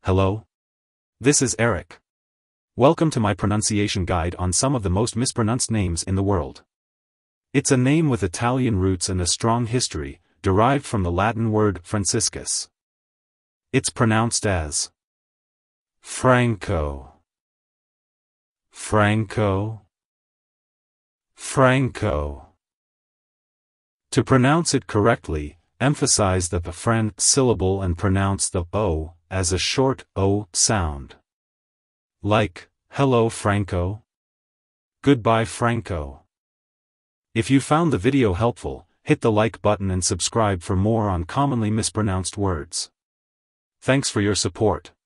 Hello? This is Eric. Welcome to my pronunciation guide on some of the most mispronounced names in the world. It's a name with Italian roots and a strong history, derived from the Latin word Franciscus. It's pronounced as Franco, Franco, Franco. To pronounce it correctly, emphasize the fran syllable and pronounce the o as a short o sound. Like, hello Franco. Goodbye Franco. If you found the video helpful, hit the like button and subscribe for more on commonly mispronounced words. Thanks for your support.